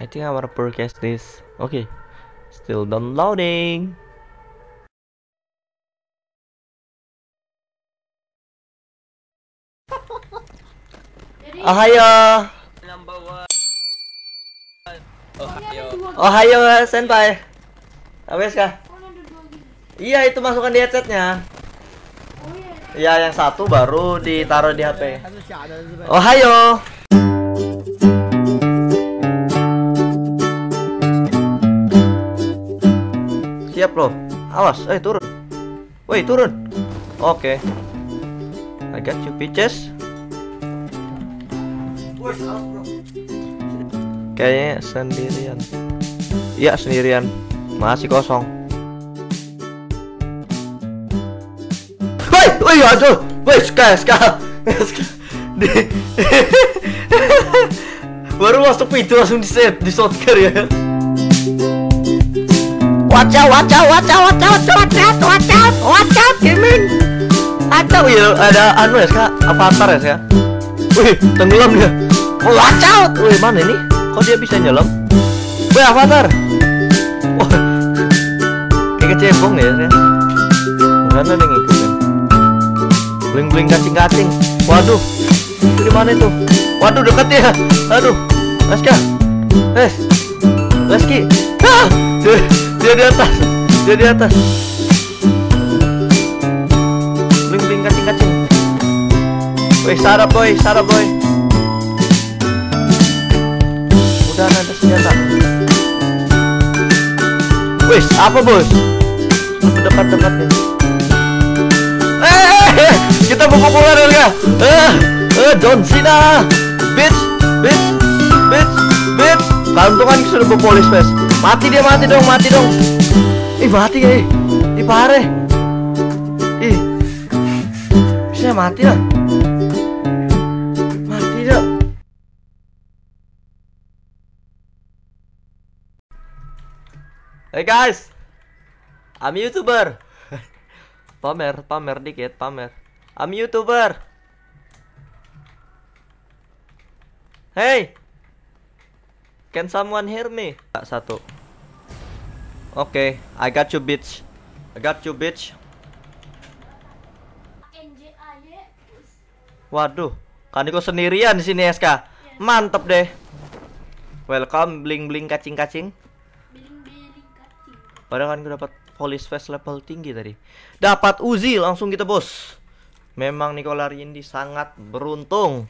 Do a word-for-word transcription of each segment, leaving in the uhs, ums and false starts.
I think I wanna broadcast this. Okay, still downloading. Ohayo. Number one. Ohayo. Ohayo senpai. Abis kah? Iya, itu masukkan di headsetnya. Iya, yang satu baru ditaruh di H P. Ohayo. Siap loh. Awas, eh turun. Woi, turun. Oke. I got you bitches. Kayaknya sendirian. Iya, sendirian. Masih kosong. Woi, woi, aduh. Woi, ska, ska. Di- Baru masuk pintu langsung di set, di shotgun ya. Watch out, watch out, watch out, watch out, watch out, watch out, watch out, Kimin. Atau ya ada anu ya, Kak, avatar ya, Kak. Wih, tenggelam dia. Oh, watch out. Wih, mana ini? Kok dia bisa nyelam? Wih, avatar. Wah, kayak kecebong ya, Kak. Mana nih ngikutin? Bling-bling kacing-kacing. Waduh, itu di mana itu? Waduh, dekat ya. Aduh, Laska, eh, Laski. Ah, dia, dia di atas, dia di atas. Bling-bling kacing-kacing. Wih, sarap boy, sarap boy. Udah ada senjata. Wih, apa bos? Dekat-dekat nih. Eh, kita populer ya. Eh, eh, John Cena. Bitch, bitch, bitch, bitch. Kantongan sudah berpolis, Pes. Mati dia, mati dong, mati dong. Ih, mati ya. Ih, pare. Ih. Bisa mati lah. Mati dah. Hey guys. I'm YouTuber. Pamer, pamer dikit, pamer. I'm YouTuber. Hey, can someone hear me? Satu. Oke, okay, I got you bitch. I got you bitch. Waduh, kan kok sendirian di sini S K. Mantep deh. Welcome bling bling kacing kacing. Padahal kan gue dapat police face level tinggi tadi. Dapat Uzi langsung kita bos. Memang Nicola Rindi sangat beruntung.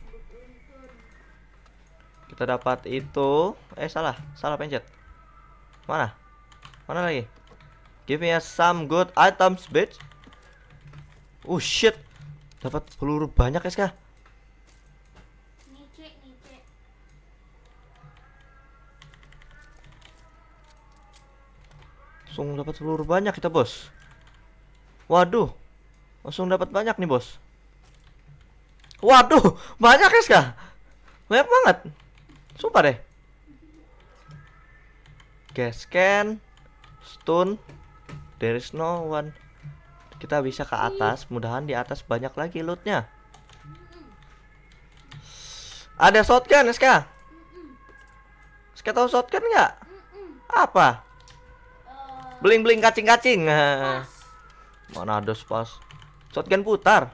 Kita dapat itu. Eh salah, salah pencet. Mana? Mana lagi? Give me some good items, bitch. Oh shit. Dapat peluru banyak ya, Ska. Langsung dapat peluru banyak kita, bos. Waduh. Langsung dapat banyak nih, bos. Waduh, banyak ya, Ska. Banyak banget. Sumpah deh. Gas can, stun, there is no one. Kita bisa ke atas. Mudahan di atas banyak lagi lootnya. Ada shotgun, Ska. Ska tahu shotgun nggak? Apa? Bling bling kacing kacing. Mana ada pas? Shotgun putar.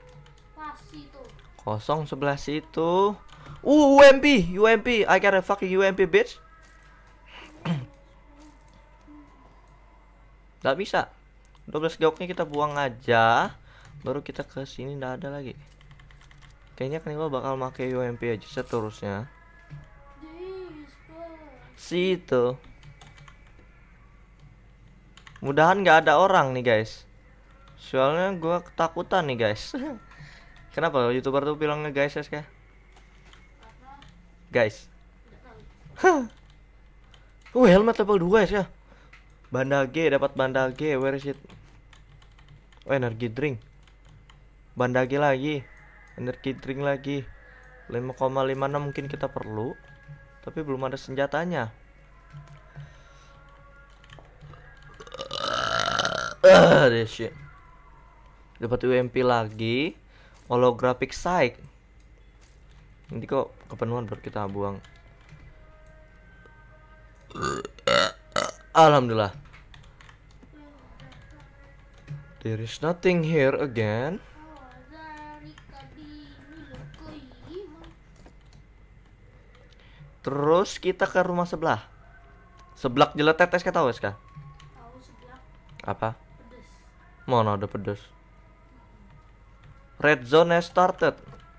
Kosong sebelah situ. Uh, U M P, U M P, I got a fucking U M P, bitch. Gak bisa. dua belas goknya kita buang aja. Baru kita ke sini nggak ada lagi. Kayaknya kan gua bakal pakai U M P aja seterusnya. Situ. Mudahan nggak ada orang nih, guys. Soalnya gua ketakutan nih, guys. Kenapa YouTuber tuh bilangnya guys, ya, Ska? Guys. Huh. Oh, helmet level dua ya. Banda G, dapat banda G. Where is it? Oh, energi drink. Banda G lagi. Energi drink lagi. lima koma lima enam mungkin kita perlu. Tapi belum ada senjatanya. Ah, this shit. Dapat U M P lagi. Holographic sight. Nanti kok kepenuhan baru kita buang. Alhamdulillah. There is nothing here again. Terus kita ke rumah sebelah. Seblak jeletet es tahu es kah? Tahu seblak. Apa? Pedes. Mana ada pedes. Red zone has started.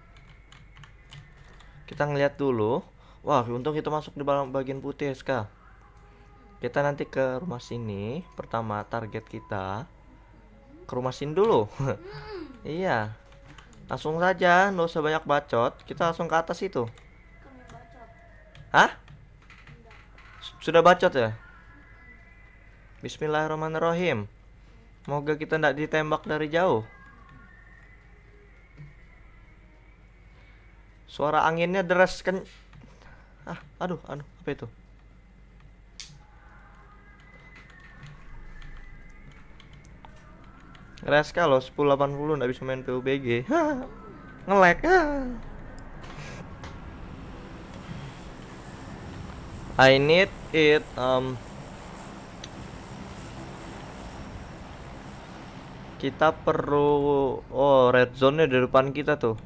Kita ngeliat dulu. Wah, untung kita masuk di bagian putih es kah? Kita nanti ke rumah sini. Pertama target kita ke rumah sini dulu. Iya. Langsung saja, nggak usah banyak bacot. Kita langsung ke atas itu. Kamu bacot. Hah? Sudah bacot ya? Bismillahirrahmanirrahim. Semoga kita tidak ditembak dari jauh. Suara anginnya deras kan. Ah, aduh, aduh, apa itu? Reska loh sepuluh delapan puluh nggak bisa main P U B G. Nge-lag. I need it um kita perlu oh red zone-nya di depan kita tuh.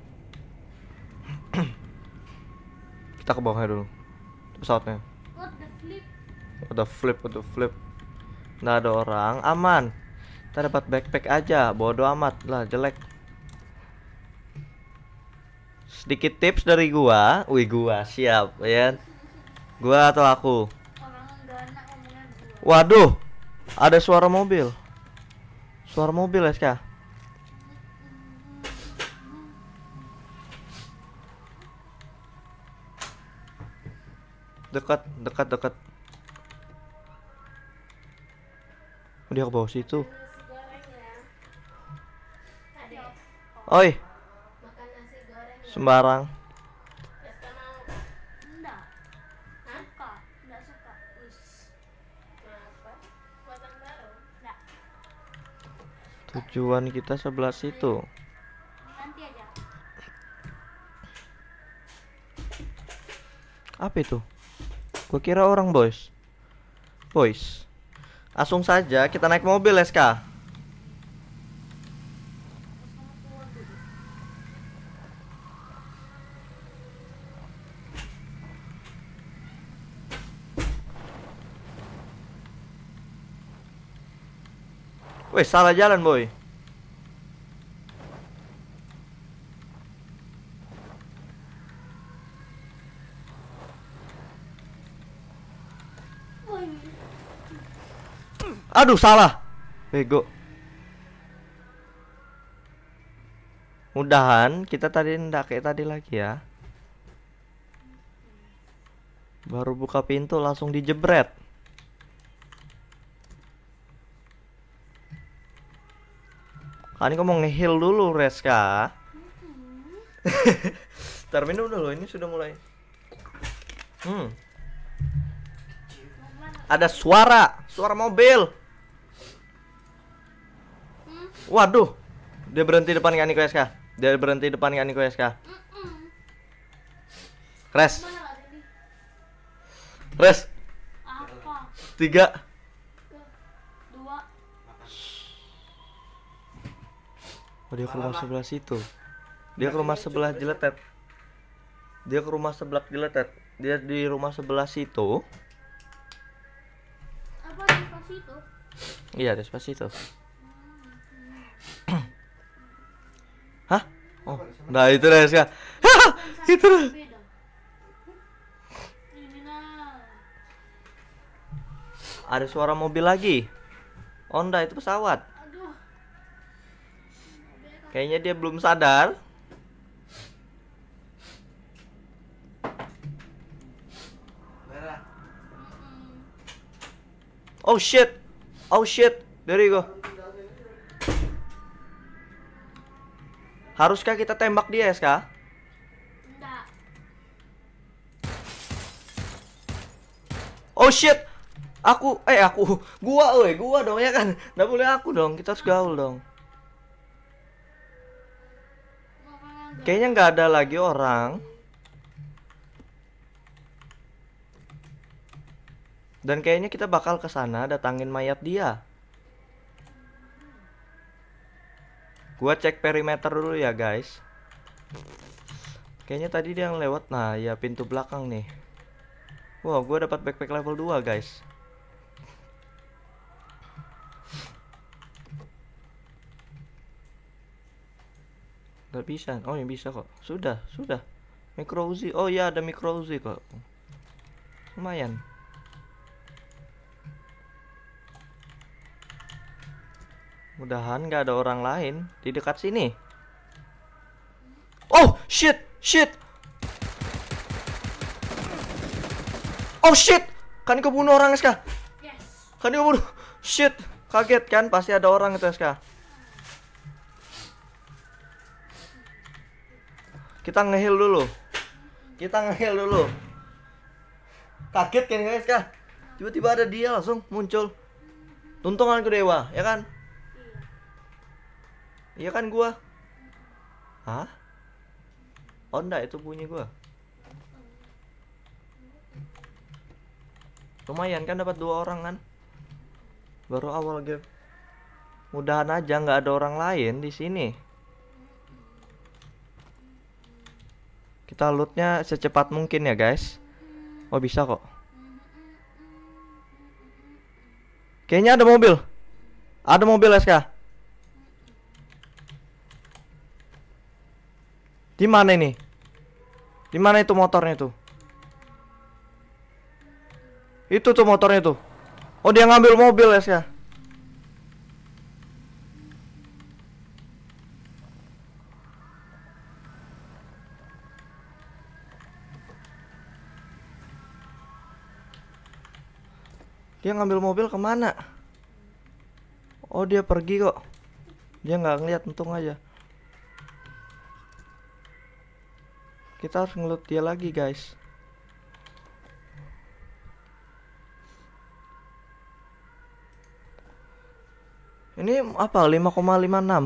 Kita ke bawahnya dulu. Pesawatnya. What the flip? What the flip, what the flip. Nggak ada orang, aman. Kita dapat backpack aja, bodo amat lah, jelek. Sedikit tips dari gua, wih gua siap ya. Gua atau aku? Orang enggak enak ngomongnya gua. Waduh, ada suara mobil. Suara mobil S K. Dekat, dekat, dekat. Dia ke bawah situ. Nasi goreng ya. Tadi Oi, makan nasi goreng ya. sembarang. Reska mau. Enggak. Hah? Suka. Enggak suka. Us. Kenapa? Buatan baru. Enggak. Tujuan kita sebelah situ. Nanti aja. Apa itu? Gua kira orang, boys. Boys. Langsung saja kita naik mobil, S K. Weh, salah jalan, boy. Woi. Aduh, salah. Bego. Mudahan kita tadi ndak kayak tadi lagi ya. Baru buka pintu langsung dijebret. Kan kamu mau nge-heal dulu, Reska. Ntar minum dulu, ini sudah mulai. Hmm. Ada suara, suara mobil. Waduh, dia berhenti depan kan Niko S K. Dia berhenti depan kan Niko S K. Res, Mana Kak Dendi? res, Apa? tiga. Dua. Oh, dia ke rumah sebelah situ. Dia ke rumah sebelah jeletet. Dia ke rumah sebelah jeletet. Dia di rumah sebelah situ. Apa di pas itu? Iya, Despacito. Hah? Oh, nah itu deh, Res. Itu deh. Beda. Ini nah. Ada suara mobil lagi. Oh, enggak, itu pesawat. Aduh. Kayaknya dia belum sadar. Oh shit. Oh shit. There you go. Haruskah kita tembak dia, S K? Enggak. Oh shit. Aku eh aku gua oi, gua dong ya kan. Nggak boleh aku dong. Kita harus gaul dong. Kayaknya nggak ada lagi orang. Dan kayaknya kita bakal ke sana datangin mayat dia. Gua cek perimeter dulu ya, guys. Kayaknya tadi dia yang lewat. Nah, ya pintu belakang nih. Wow, gua dapat backpack level dua, guys. Gak bisa. Oh, yang bisa kok. Sudah, sudah. Micro Uzi. Oh ya, ada micro Uzi kok. Lumayan. Mudahan gak ada orang lain di dekat sini. Oh, shit, shit. Oh, shit. Kan kebunuh orang, S K. Yes. Kan kebunuh. Shit. Kaget kan? Pasti ada orang itu, S K. Kita nge-heal dulu. Kita nge-heal dulu. Kaget kan, guys, Kak? Tiba-tiba ada dia langsung muncul. Tuntunganku dewa, ya kan? Iya kan gua? Hah? Oh enggak, itu bunyi gua. Lumayan kan dapat dua orang kan? Baru awal game. Mudahan aja nggak ada orang lain di sini. Kita lootnya secepat mungkin ya, guys. Oh, bisa kok. Kayaknya ada mobil. Ada mobil, S K. Di mana ini? Di mana itu motornya tuh? Itu tuh motornya tuh. Oh, dia ngambil mobil, S K. Dia ngambil mobil kemana? Oh, dia pergi kok. Dia nggak ngeliat, untung aja. Kita harus ngelut dia lagi, guys. Ini apa? lima koma lima enam.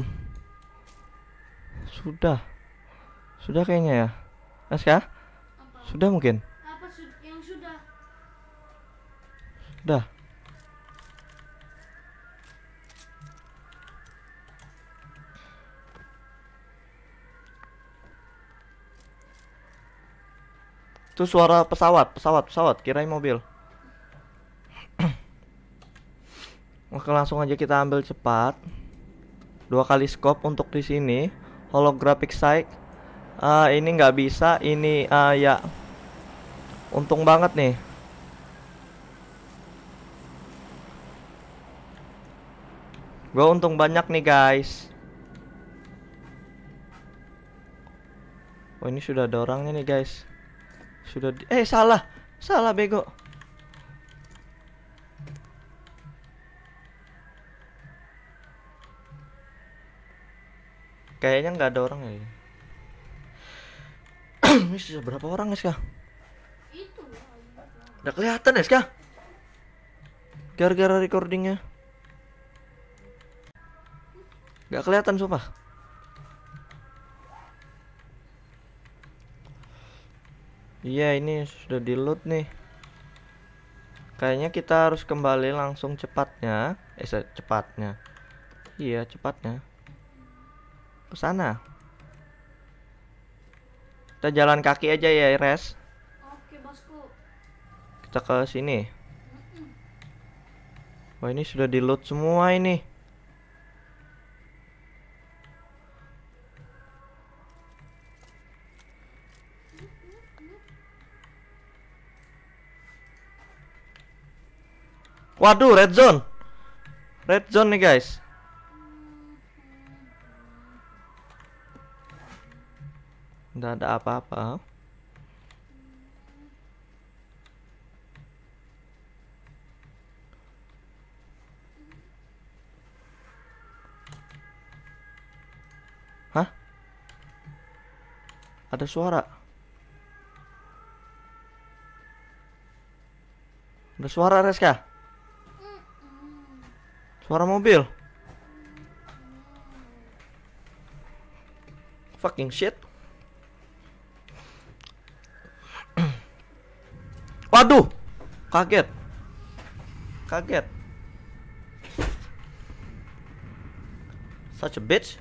Sudah. Sudah kayaknya ya. S K? Apa? Sudah mungkin. Apa sud- yang sudah? Sudah. Itu suara pesawat, pesawat, pesawat, kirain mobil. Oke, langsung aja kita ambil cepat. Dua kali scope untuk di sini. Holographic sight. Uh, ini nggak bisa, ini uh, ya. Untung banget nih. Gua untung banyak nih, guys. Oh, ini sudah ada orangnya nih, guys. Sudah di eh salah. Salah bego. Kayaknya nggak ada orang ya. Ini sudah berapa orang, S K? Itu. Udah kelihatan, S K. Gara-gara recordingnya. Gak kelihatan sumpah. Iya, ini sudah di loot nih. Kayaknya kita harus kembali langsung cepatnya. Eh, cepatnya. Iya, cepatnya. Ke sana. Kita jalan kaki aja ya, Res. Oke, bosku. Kita ke sini. Wah, ini sudah di loot semua ini. Waduh, red zone. Red zone nih, guys. Nggak ada apa-apa. Hah? Ada suara. Ada suara, Reska. Suara mobil. Fucking shit. Waduh, kaget. Kaget. Such a bitch.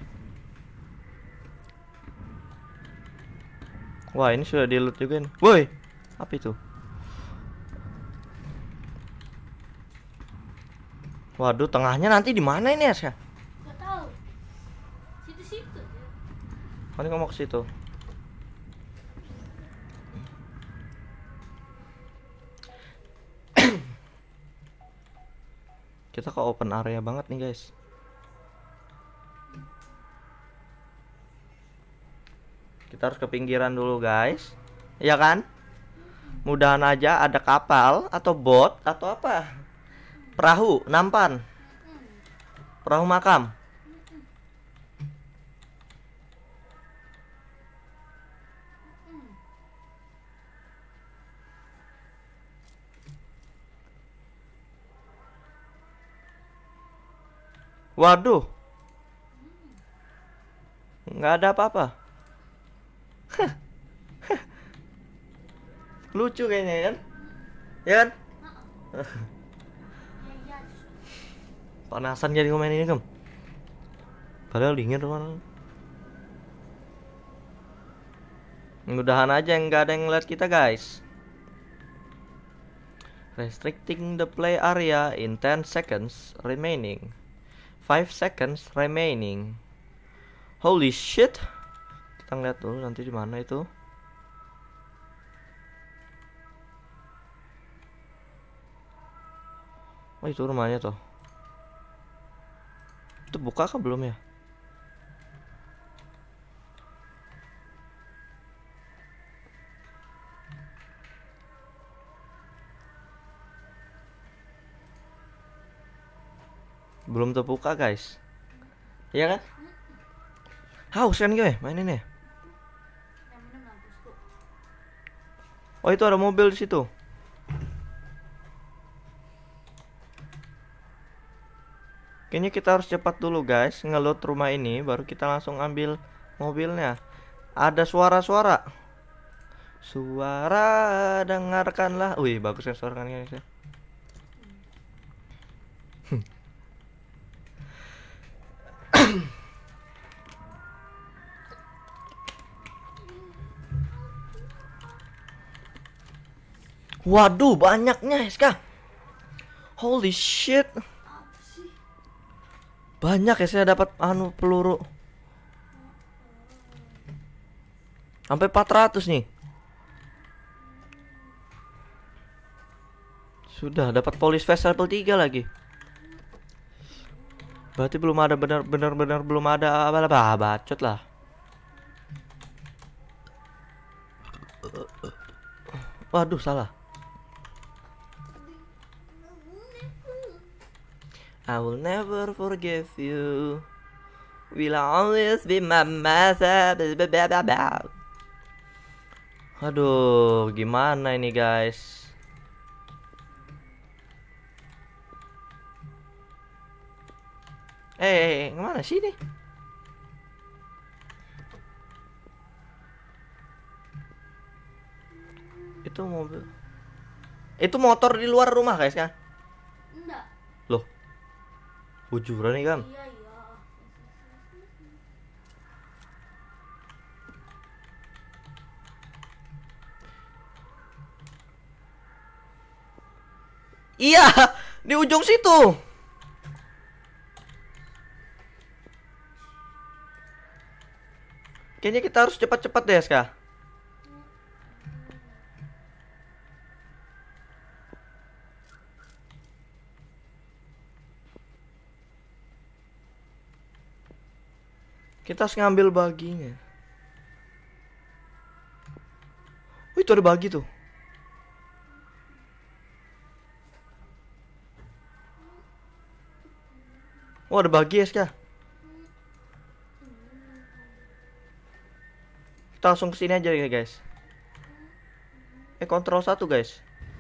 Wah, ini sudah di loot juga nih. Woi, apa itu? Waduh, tengahnya nanti di mana ini, Aska? Gak tahu. Situ-situ. Oh, ini ngomong ke situ. Kita ke open area banget nih, guys. Kita harus ke pinggiran dulu, guys. Iya kan? Mudahan aja ada kapal atau bot atau apa? Perahu, nampan. Perahu makam. Waduh. Nggak ada apa-apa. Lucu kayaknya kan? Ya kan? Panasan jadi komen ini, Kem. Padahal dingin teman. Mudahan aja nggak ada yang ngeliat kita, guys. Restricting the play area in ten seconds remaining. five seconds remaining. Holy shit. Kita ngeliat dulu nanti di mana itu. Oh, itu rumahnya tuh. Itu buka kah belum ya? Belum terbuka, guys. Iya kan? Haus kan gue main ini. Oh, itu ada mobil di situ. Kayaknya kita harus cepat dulu, guys, ngeload rumah ini baru kita langsung ambil mobilnya. Ada suara-suara. Suara dengarkanlah. Wih, bagus kan suara kan, guys. Waduh, banyaknya, S K. Holy shit. Banyak ya, saya dapat anu peluru. Sampai empat ratus nih. Sudah dapat police vest level tiga lagi. Berarti belum ada benar-benar benar belum ada apa-apa, bacot lah. Waduh, salah. I will never forgive you. Will always be my mother. Aduh, gimana ini, guys? Eh, eh, kemana sih ini? Itu mobil. Itu motor di luar rumah, guys, kan? Enggak. Loh. Bujuran nih, kan? Iya, iya. Iya, di ujung situ. Kayaknya kita harus cepat-cepat deh, S K. Kita harus ngambil baginya. Oh, itu ada bagi tuh. Oh, ada bagi, S K. Kita langsung kesini aja ya, guys. Eh, kontrol satu, guys.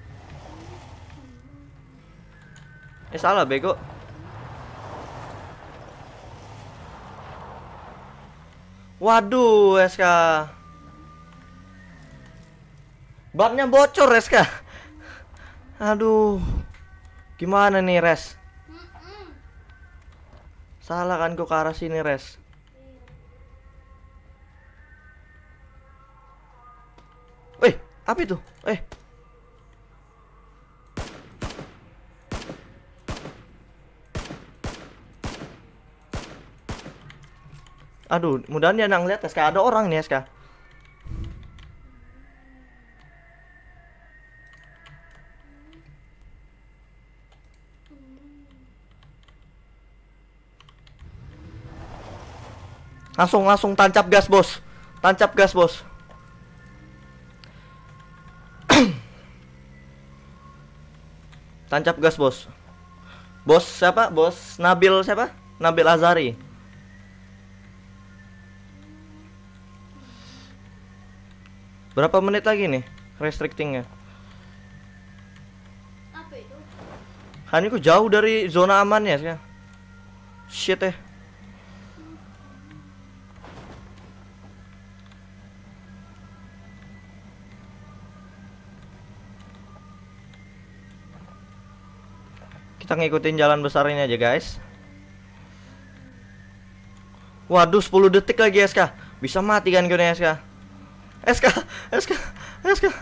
Eh, salah, bego. Waduh, S K. Bannya bocor, S K. Aduh. Gimana nih, Res? Mm-mm. Salah kan gua ke arah sini, Res. Wih, apa itu? Eh. Aduh, mudahan dia nggak ngeliat, S K. Ada orang nih, S K. Langsung, langsung tancap gas, bos. Tancap gas, bos. Tancap gas, bos. Bos siapa? Bos Nabil siapa? Nabil Azari. Berapa menit lagi nih restrictingnya? Apa itu? Kan ini kok jauh dari zona amannya sih. Shit eh. Kita ngikutin jalan besar ini aja, guys. Waduh, sepuluh detik lagi, S K. Bisa mati kan gue nih, S K. S K, S K, S K.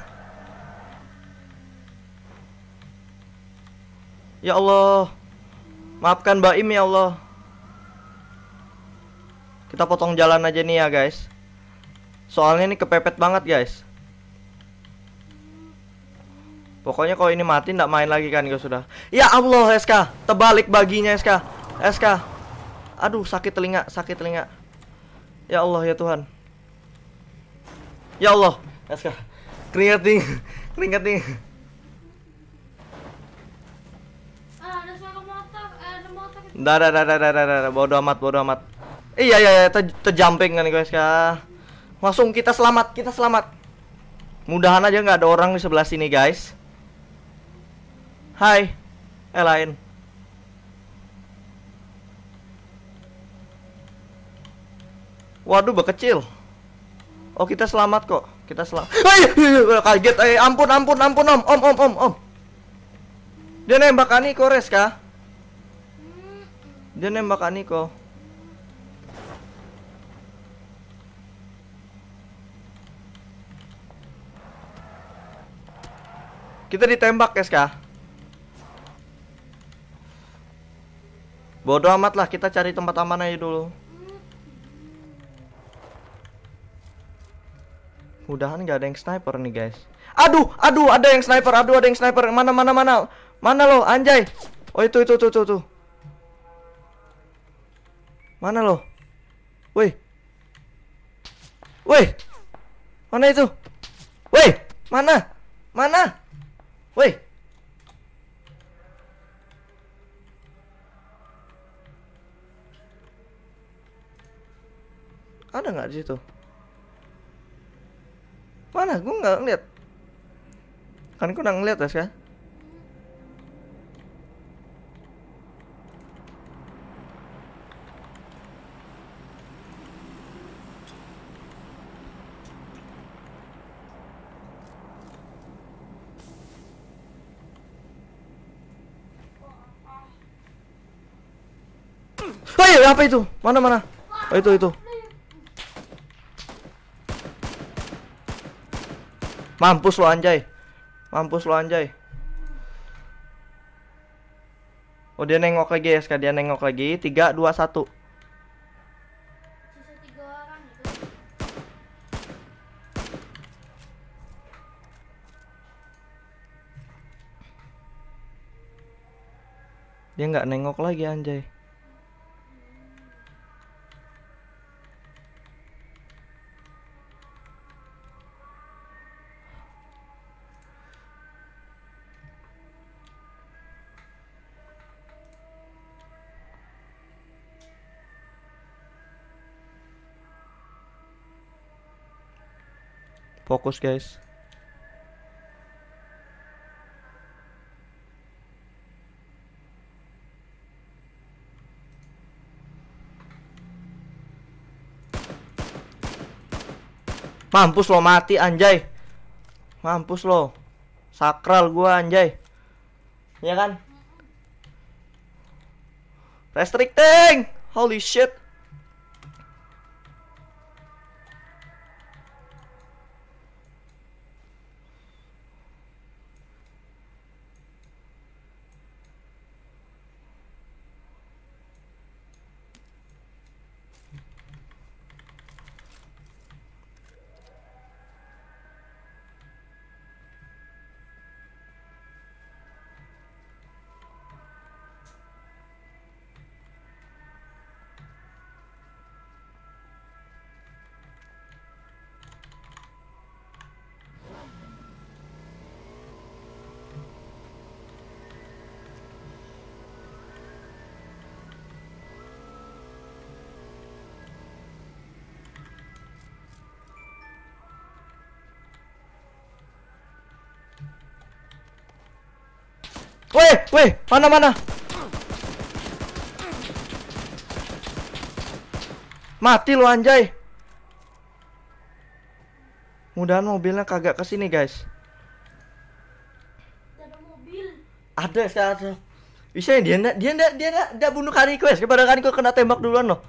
Ya Allah. Maafkan Mbak Im, ya Allah. Kita potong jalan aja nih ya, guys. Soalnya ini kepepet banget, guys. Pokoknya kalau ini mati nggak main lagi kan, gue sudah. Ya Allah, S K. Terbalik baginya, S K. S K. Aduh, sakit telinga, sakit telinga. Ya Allah, ya Tuhan. Ya Allah, S K. Keringat dingin, keringat dingin. Ah, ada suara motor, eh, ada motor. Dah, dah, dah, dah, dah, dah, dah. Bodoh amat, bodoh amat. Iya, iya, iya, te- terjumping kan, guys, S K. Langsung kita selamat, kita selamat. Mudahan aja nggak ada orang di sebelah sini, guys. Hai, eh lain. Waduh, bekecil. Oh, kita selamat kok. Kita selamat. Eh, kaget. Eh, ampun, ampun, ampun, om, om, om, om, om. Dia nembak Aniko, Res, kah? Dia nembak Aniko. Kita ditembak, S K. Bodoh amat lah, kita cari tempat aman aja dulu. Mudahan nggak ada yang sniper nih, guys. Aduh, aduh, ada yang sniper, aduh, ada yang sniper. Mana, mana, mana, mana lo, anjay. Oh, itu, itu, itu, itu, itu. Mana lo? Woi, woi, mana itu? Woi, mana, mana? Woi. Ada nggak di situ? Mana? Gue nggak ngeliat. Kan gue nggak ngeliat, ya. Oh iya, apa itu? Mana, mana? Oh, itu, itu. Mampus lo, anjay. Mampus lo, anjay. Oh, dia nengok lagi, ya, dia nengok lagi. Tiga, dua, satu. Sisa tiga orang itu. Dia nggak nengok lagi, anjay. Fokus, guys. Mampus lo, mati, anjay. Mampus lo. Sakral gua, anjay. Ya kan? Restricting. Holy shit. Weh, weh, mana mana? Mati lu anjay. Mudahan mobilnya kagak kesini guys. Ada mobil. Ada, ada. Bisa dia ndak dia ndak dia ndak dia bunuh Kaniko guys. Kepada Kaniko kena tembak duluan loh.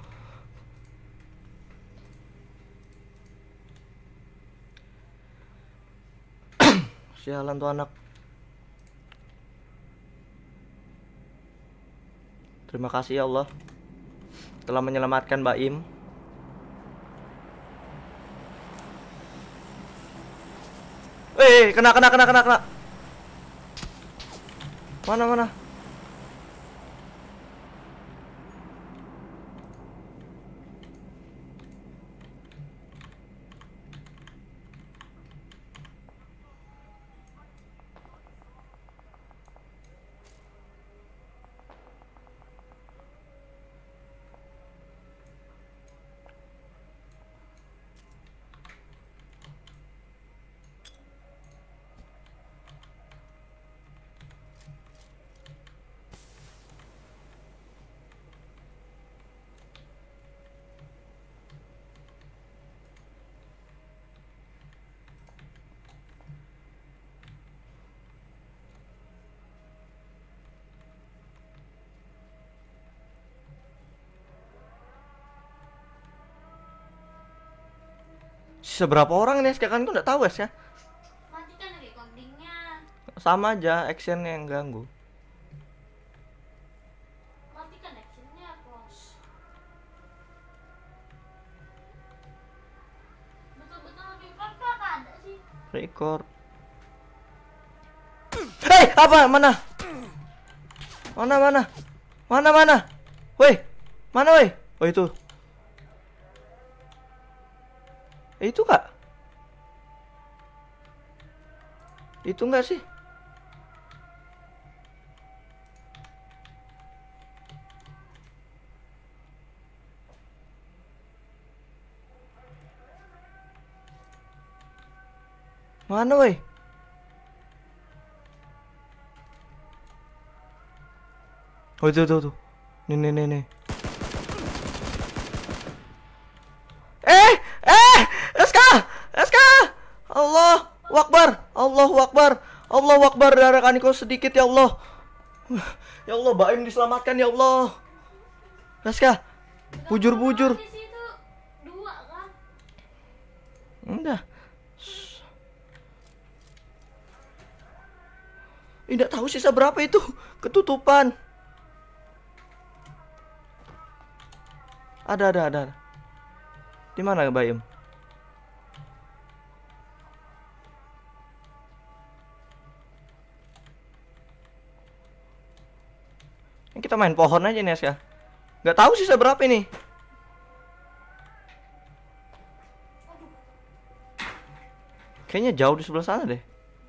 Sialan tuh anak. Terima kasih ya Allah telah menyelamatkan Mbak Im. Eh, kena kena kena kena kena. Mana mana? Seberapa orang nih sekarang gue nggak tahu ya. Matikan recordingnya. Sama aja actionnya yang ganggu. Matikan actionnya, bos. Betul-betul lebih kakak ada sih. Record. Hei, apa? Mana? Mana mana? Mana mana? Woi, mana woi? Oh itu. Eh, itu kak? Itu enggak sih? Mana woi? Oh itu tuh tuh. Nih nih nih nih. Eh, eh, S K, S K. Allah Akbar, Allah Akbar, Allah Akbar. Darah Kaniko sedikit ya Allah. Ya Allah, Baim diselamatkan ya Allah. S K, bujur-bujur. Di situ dua kan? Udah. Tidak tahu sisa berapa itu. Ketutupan. Ada ada ada. Di mana Bayem? Kita main pohon aja nih ya. Nggak tahu sisa berapa ini. Kayaknya jauh di sebelah sana deh.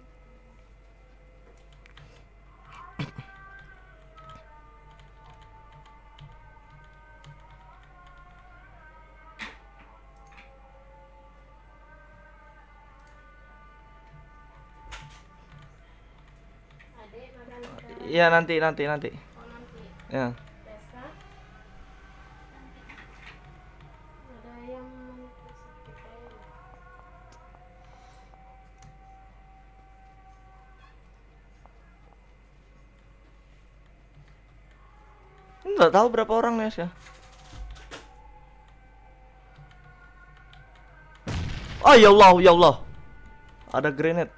Adek makan sekarang. Iya nanti nanti nanti. Oh nanti. Ya. Pesta. Ada yang masak kita ya. nggak tahu berapa orang ya, ya. Oh ya Allah, ya Allah. Ada grenade.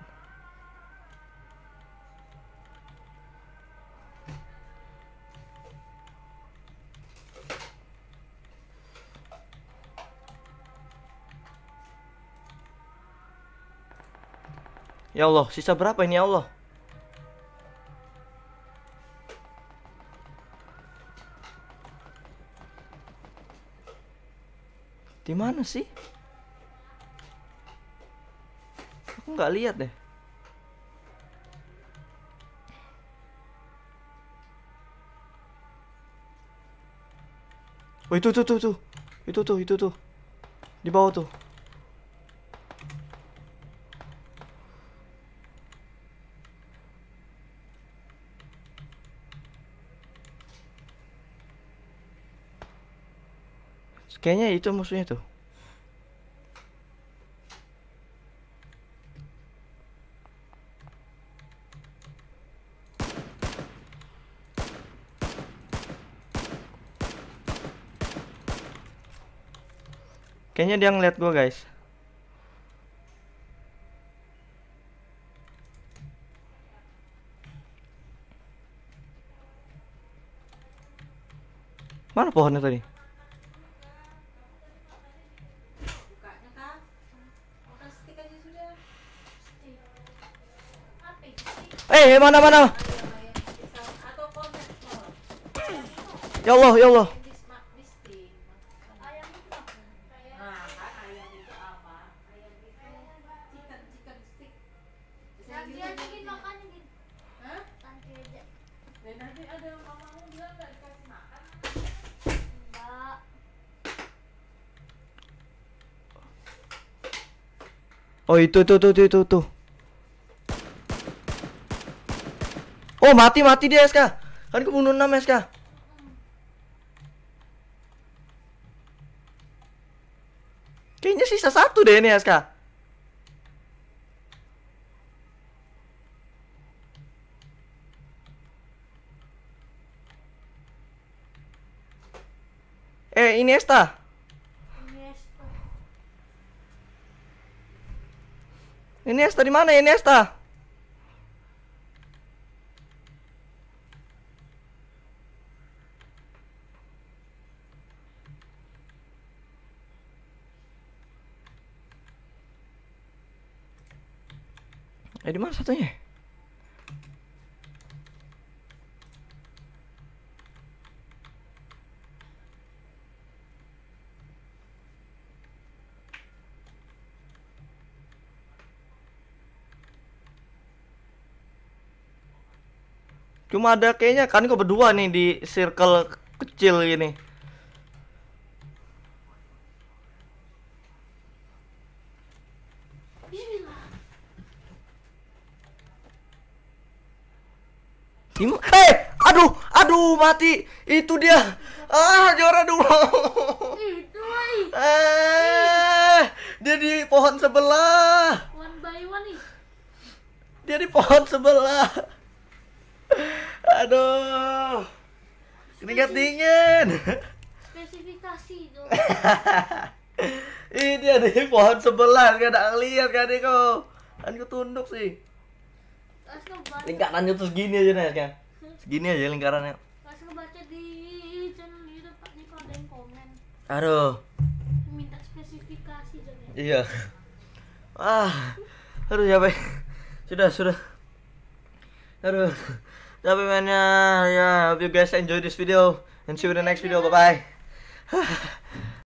Ya Allah, sisa berapa ini ya Allah? Di mana sih? Aku nggak lihat deh. Oh itu tuh tuh tuh, itu tuh itu tuh, di bawah tuh. Kayaknya itu musuhnya tuh. Kayaknya dia ngeliat gua, guys. Mana pohonnya tadi? Bukanya kan. Makan stick aja sudah. Stick. Apa itu? Eh, mana mana? Atau konektor. Ya Allah, ya Allah. Di smart di stick. Ayam itu apa? Nah, kan ayam itu apa? Ayam itu chicken chicken stick. Bisa Nanti gitu. aja Gin makannya Gin. Hah? Nanti aja. Dan nanti ada mamamu bilang nggak dikasih makan. Enggak. Oh itu tuh tuh tuh tuh tuh. Oh mati mati dia S K. Kan aku bunuh enam S K. Kayaknya sisa satu deh ini S K. Eh Iniesta. Iniesta. Iniesta di mana Iniesta? Eh di mana satunya? Cuma ada kayaknya kan kok berdua nih di circle kecil gini. Bismillah. Gim- eh, aduh, aduh mati. Itu dia. Ah, juara dua. Itu ay. Eh, dia di pohon sebelah. One by one nih. Dia di pohon sebelah. Aduh. Keringat dingin. Spesifikasi itu. Ini dia di pohon sebelah, gak ada ngeliat kan kok. Kan ku tunduk sih. Pas ngebaca. Lingkarannya tuh segini aja nih kan. Segini aja lingkarannya. Pas ngebaca di channel YouTube Pak Niko ada yang komen Aduh. minta spesifikasi jadi. Iya. Ah. Aduh capek. Sudah, sudah. Aduh. Capek mainnya. Ya, hope you guys enjoy this video and see you in the next video. Bye bye.